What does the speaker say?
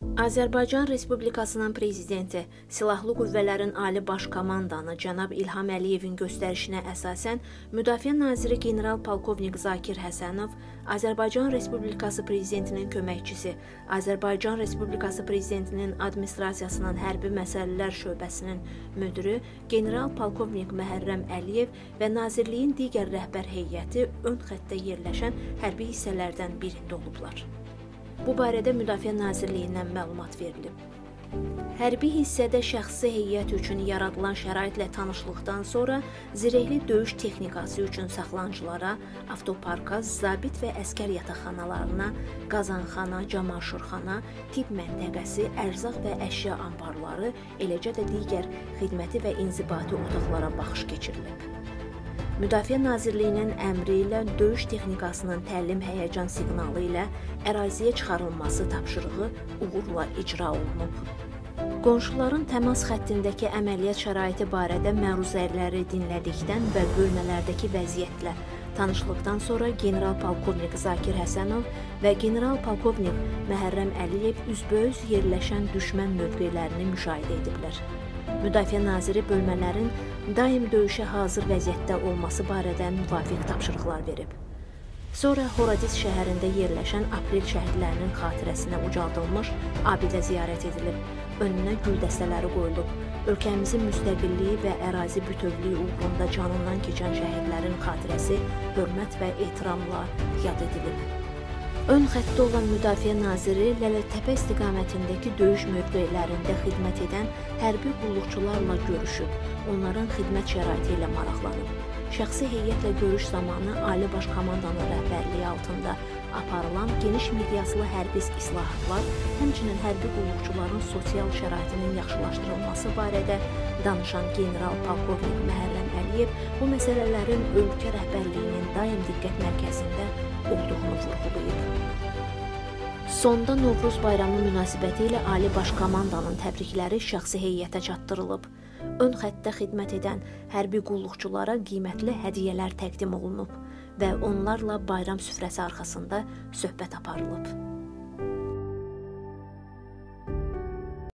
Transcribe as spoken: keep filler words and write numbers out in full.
Azərbaycan Respublikasının Prezidenti Silahlı Qüvvələrin Ali Baş Komandanı cənab İlham Əliyevin göstərişinə əsasən Müdafiə Naziri General-Polkovnik Zakir Həsənov, Azərbaycan Respublikası Prezidentinin köməkçisi, Azərbaycan Respublikası Prezidentinin Administrasiyasının Hərbi Məsələlər Şöbəsinin müdiri General-Polkovnik Məhərrəm Əliyev və Nazirliyin digər rəhbər heyəti ön xəttdə yerləşən hərbi hissələrdən birində olublar. Bu barədə Müdafiə Nazirliyindən məlumat verilib. Hərbi hissədə şəxsi heyət üçün yaradılan şəraitlə tanışlıqdan sonra zirehli döyüş texnikası üçün saxlanıcılara, avtoparka, zabit və əskər yataqxanalarına, qazanxana, camaşırxana, tibb məntəqəsi, ərzaq və əşya anbarları, eləcə də digər xidməti və inzibati otaqlara baxış keçirilib. Müdafiə Nazirliyinin əmri ilə döyüş texnikasının təlim həyəcan siqnalı ilə əraziyə çıxarılması tapşırığı uğurla icra olunub. Qonşuların təmas xəttindəki əməliyyat şəraiti barədə məruzələri dinlədikdən və bölmələrdəki vəziyyətlə tanışlıqdan sonra General-Polkovnik Zakir Həsənov və General-Polkovnik Məhərrəm Əliyev üzbəüz yerləşən düşmən mövqelərini müşahidə ediblər. Müdafiə naziri bölmələrin daim döyüşə hazır vəziyyətdə olması barədə müvafiq tapşırıqlar verib. Sonra Horadiz şəhərində yerləşən aprel şəhidlərinin xatirəsinə ucaldılmış abidə ziyarət edilib, önünə gül dəstələri qoyulub. Ölkəmizin müstəqilliyi və ərazi bütövlüyü uğrunda canından keçən şəhidlərin xatirəsi hörmət və ehtiramla yad edilib. Ön xəttdə olan Müdafiə Naziri Lələtəpə istiqamətindəki döyüş mövqelərində xidmət edən hərbi qulluqçularla görüşüb, onların xidmət şəraiti ilə maraqlanıb. Şəxsi heyətlə görüş zamanı Ali Baş Komandanın rəhbərliyi altında aparılan geniş miqyaslı hərbi islahatlar, həmçinin hərbi qulluqçuların sosial şəraitinin yaxşılaşdırılması barədə danışan General-Polkovnik Məhərrəm Əliyev bu məsələlərin ölkə rəhbərliyinin daim diqqət mərkəzində olduğunu vurğulayıb. Sonda Novruz bayramı münasibəti ilə Ali Baş Komandanın təbrikləri şəxsi heyətə çatdırılıb. Ön xəttdə xidmət edən hərbi qulluqçulara qiymətli hədiyyələr təqdim olunub və onlarla bayram süfrəsi arxasında söhbət aparılıb.